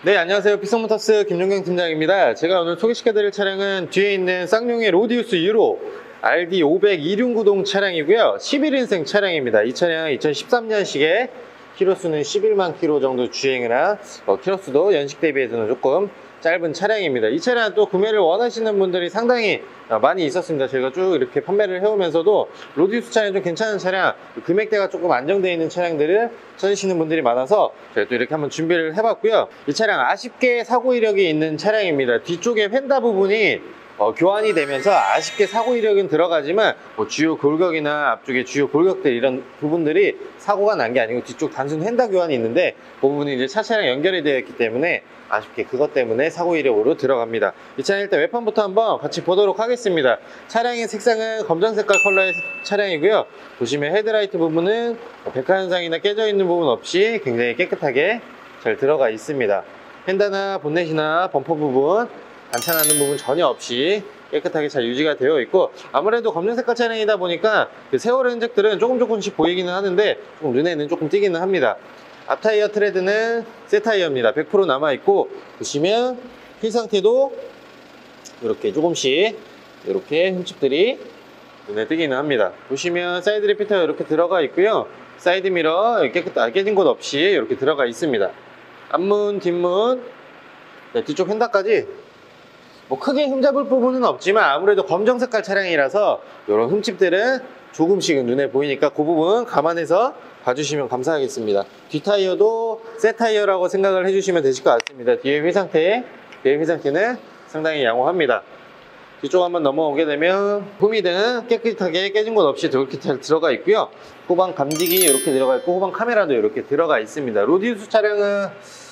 네, 안녕하세요. 피성모터스 김종경 팀장입니다. 제가 오늘 소개시켜드릴 차량은 뒤에 있는 쌍용의 로디우스 유로 RD500 2륜구동 차량이고요. 11인승 차량입니다. 이 차량 2013년식에 키로수는 11만 킬로 정도 주행을 한 키로수도 연식 대비해서는 조금 짧은 차량입니다. 이 차량 또 구매를 원하시는 분들이 상당히 많이 있었습니다. 저희가 쭉 이렇게 판매를 해오면서도 로디우스 차량 좀 괜찮은 차량, 금액대가 조금 안정되어 있는 차량들을 찾으시는 분들이 많아서 저희가 또 이렇게 한번 준비를 해봤고요. 이 차량 아쉽게 사고 이력이 있는 차량입니다. 뒤쪽에 휀다 부분이 교환이 되면서 아쉽게 사고 이력은 들어가지만 주요 골격이나 앞쪽에 주요 골격들 이런 부분들이 사고가 난 게 아니고 뒤쪽 단순 휀다 교환이 있는데 그 부분이 이제 차체랑 연결이 되어 있기 때문에 아쉽게 그것 때문에 사고 이력으로 들어갑니다. 이 차량 일단 외판부터 한번 같이 보도록 하겠습니다. 차량의 색상은 검정 색깔 컬러의 차량이고요. 보시면 헤드라이트 부분은 백화 현상이나 깨져 있는 부분 없이 굉장히 깨끗하게 잘 들어가 있습니다. 휀다나 본넷이나 범퍼 부분 반찬하는 부분 전혀 없이 깨끗하게 잘 유지가 되어 있고, 아무래도 검정 색깔 차량이다 보니까 그 세월 흔적들은 조금씩 보이기는 하는데 조금 눈에는 조금 띄기는 합니다. 앞타이어 트레드는 새 타이어입니다. 100% 남아있고, 보시면 휠 상태도 이렇게 조금씩 이렇게 흠집들이 눈에 띄기는 합니다. 보시면 사이드 리피터 이렇게 들어가 있고요. 사이드 미러 깨진 곳 없이 이렇게 들어가 있습니다. 앞문, 뒷문, 뒤쪽 휀다까지 크게 흠잡을 부분은 없지만 아무래도 검정 색깔 차량이라서 이런 흠집들은 조금씩은 눈에 보이니까 그 부분 감안해서 봐주시면 감사하겠습니다. 뒷타이어도 새 타이어라고 생각을 해주시면 되실 것 같습니다. 뒤에 휠 상태는 상당히 양호합니다. 뒤쪽 한번 넘어오게 되면 후미등 깨끗하게 깨진 곳 없이 이렇게 잘 들어가 있고요. 후방 감지기 이렇게 들어가 있고 후방 카메라도 이렇게 들어가 있습니다. 로디우스 차량은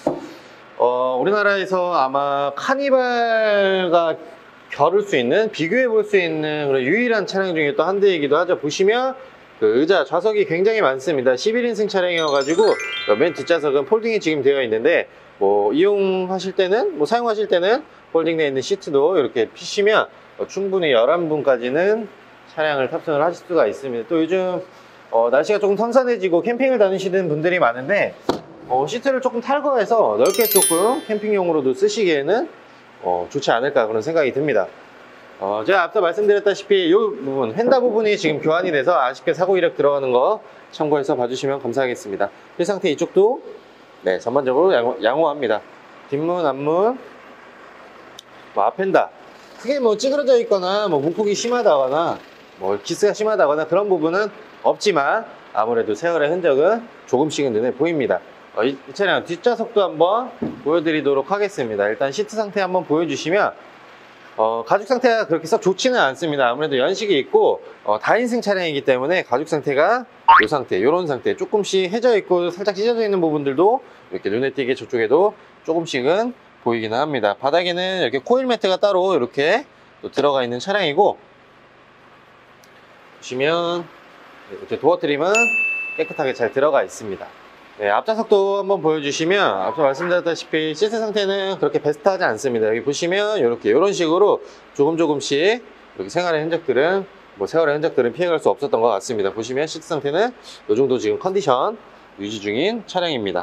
우리나라에서 아마 카니발과 겨룰 수 있는, 비교해 볼 수 있는 그런 유일한 차량 중에 또 한 대이기도 하죠. 보시면 그 의자, 좌석이 굉장히 많습니다. 11인승 차량이어가지고 맨 뒷좌석은 폴딩이 지금 되어 있는데 이용하실 때는, 사용하실 때는 폴딩되어 있는 시트도 이렇게 피시면 충분히 11분까지는 차량을 탑승을 하실 수가 있습니다. 또 요즘 날씨가 조금 선선해지고 캠핑을 다니시는 분들이 많은데 시트를 조금 탈거해서 넓게 조금 캠핑용으로도 쓰시기에는 좋지 않을까 그런 생각이 듭니다. 제가 앞서 말씀드렸다시피 이 부분, 휀다 부분이 지금 교환이 돼서 아쉽게 사고 이력 들어가는 거 참고해서 봐주시면 감사하겠습니다. 휠 상태 이쪽도 전반적으로 양호합니다. 뒷문, 앞문, 앞 휀다 크게 찌그러져 있거나 문콕이 심하다거나 기스가 심하다거나 그런 부분은 없지만 아무래도 세월의 흔적은 조금씩은 눈에 보입니다. 이 차량 뒷좌석도 한번 보여드리도록 하겠습니다. 일단 시트 상태 한번 보여주시면 가죽 상태가 그렇게 썩 좋지는 않습니다. 아무래도 연식이 있고 다인승 차량이기 때문에 가죽 상태가 이 상태, 이런 상태, 조금씩 해져 있고 살짝 찢어져 있는 부분들도 이렇게 눈에 띄게 저쪽에도 조금씩은 보이기는 합니다. 바닥에는 이렇게 코일 매트가 따로 이렇게 또 들어가 있는 차량이고, 보시면 이렇게 도어 트림은 깨끗하게 잘 들어가 있습니다. 앞좌석도 한번 보여주시면 앞서 말씀드렸다시피 시트 상태는 그렇게 베스트하지 않습니다. 여기 보시면 이런 식으로 조금씩 이렇게 세월의 흔적들은 피해갈 수 없었던 것 같습니다. 보시면 시트 상태는 이 정도 지금 컨디션 유지 중인 차량입니다.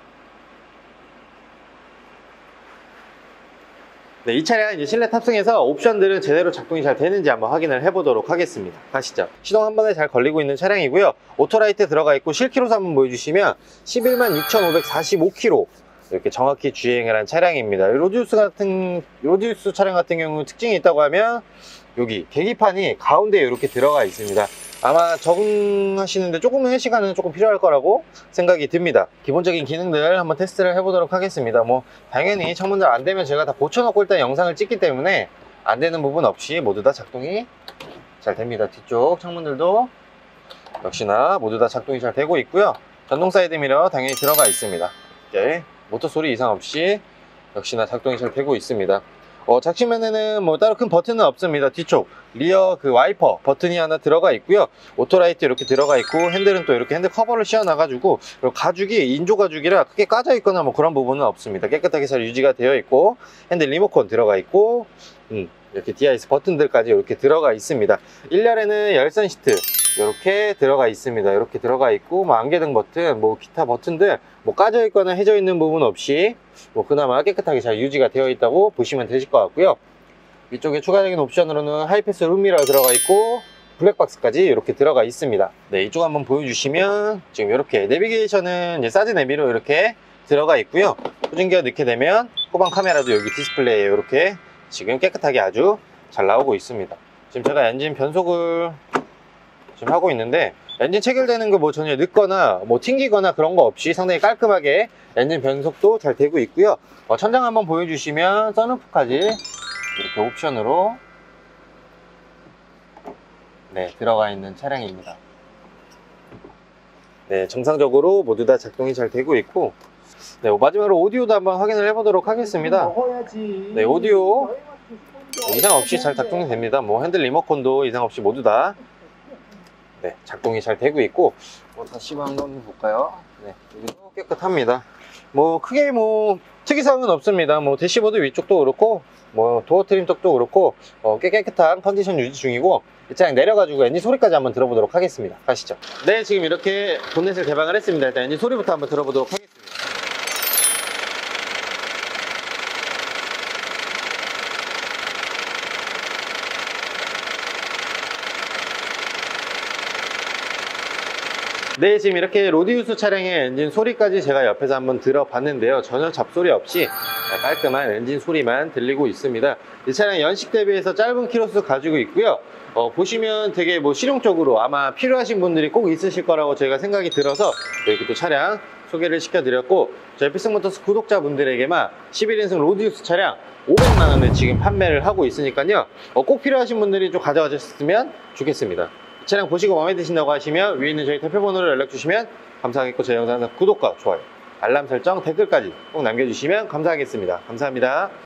이 차량 이제 실내 탑승해서 옵션들은 제대로 작동이 잘 되는지 한번 확인을 해보도록 하겠습니다. 가시죠. 시동 한 번에 잘 걸리고 있는 차량이고요. 오토라이트 들어가 있고 실키로수 한번 보여주시면 11만 6,545km 이렇게 정확히 주행을 한 차량입니다. 로디우스 차량 같은 경우 특징이 있다고 하면 여기 계기판이 가운데에 이렇게 들어가 있습니다. 아마 적응하시는데 조금의 시간은 조금 필요할 거라고 생각이 듭니다. 기본적인 기능들 한번 테스트를 해보도록 하겠습니다. 당연히 창문들 안 되면 제가 다 고쳐놓고 일단 영상을 찍기 때문에 안 되는 부분 없이 모두 다 작동이 잘 됩니다. 뒤쪽 창문들도 역시나 모두 다 작동이 잘 되고 있고요. 전동 사이드 미러 당연히 들어가 있습니다. 이렇게 모터 소리 이상 없이 역시나 작동이 잘 되고 있습니다. 작시면에는 따로 큰 버튼은 없습니다. 뒤쪽 리어 와이퍼 버튼이 하나 들어가 있고요. 오토라이트 이렇게 들어가 있고, 핸들은 또 이렇게 핸들 커버를 씌워놔가지고, 그리고 가죽이 인조 가죽이라 크게 까져 있거나 그런 부분은 없습니다. 깨끗하게 잘 유지가 되어 있고, 핸들 리모컨 들어가 있고, 이렇게 DIS 버튼들까지 이렇게 들어가 있습니다. 1열에는 열선 시트 이렇게 들어가 있습니다. 이렇게 들어가 있고, 안개등 버튼, 기타 버튼들 까져 있거나 해져 있는 부분 없이 뭐 그나마 깨끗하게 잘 유지가 되어 있다고 보시면 되실 것 같고요. 위쪽에 추가적인 옵션으로는 하이패스 룸미러 들어가 있고 블랙박스까지 이렇게 들어가 있습니다. 네, 이쪽 한번 보여주시면 지금 이렇게 내비게이션은 이제 사즈 내비로 이렇게 들어가 있고요. 후진기어 넣게 되면 후방 카메라도 여기 디스플레이에 이렇게 지금 깨끗하게 아주 잘 나오고 있습니다. 지금 제가 엔진 변속을 지금 하고 있는데 엔진 체결되는 거 뭐 전혀 늦거나 뭐 튕기거나 그런 거 없이 상당히 깔끔하게 엔진 변속도 잘 되고 있고요. 천장 한번 보여주시면 선루프까지 이렇게 옵션으로 네, 들어가 있는 차량입니다. 네, 정상적으로 모두 다 작동이 잘 되고 있고, 네, 마지막으로 오디오도 한번 확인을 해보도록 하겠습니다. 네, 오디오 이상 없이 잘 작동이 됩니다. 뭐 핸들 리모컨도 이상 없이 모두 다 네, 작동이 잘 되고 있고, 다시 한번 볼까요? 네, 여기도 깨끗합니다. 뭐 크게 뭐 특이사항은 없습니다. 뭐 대시보드 위쪽도 그렇고, 뭐 도어 트림 쪽도 그렇고 꽤 깨끗한 컨디션 유지 중이고, 이 차량 내려가지고 엔진 소리까지 한번 들어보도록 하겠습니다. 가시죠. 네, 지금 이렇게 본넷을 개방을 했습니다. 일단 엔진 소리부터 한번 들어보도록 하겠습니다. 네, 지금 이렇게 로디우스 차량의 엔진 소리까지 제가 옆에서 한번 들어봤는데요. 전혀 잡소리 없이 깔끔한 엔진 소리만 들리고 있습니다. 이 차량 연식 대비해서 짧은 키로수 가지고 있고요. 보시면 되게 뭐 실용적으로 아마 필요하신 분들이 꼭 있으실 거라고 제가 생각이 들어서 이렇게 또 차량 소개를 시켜드렸고, 저희 필승모터스 구독자분들에게만 11인승 로디우스 차량 500만원에 지금 판매를 하고 있으니까요. 꼭 필요하신 분들이 좀 가져가 주셨으면 좋겠습니다. 차량 보시고 마음에 드신다고 하시면 위에 있는 저희 대표번호로 연락 주시면 감사하겠고, 저희 영상 구독과 좋아요, 알람 설정, 댓글까지 꼭 남겨주시면 감사하겠습니다. 감사합니다.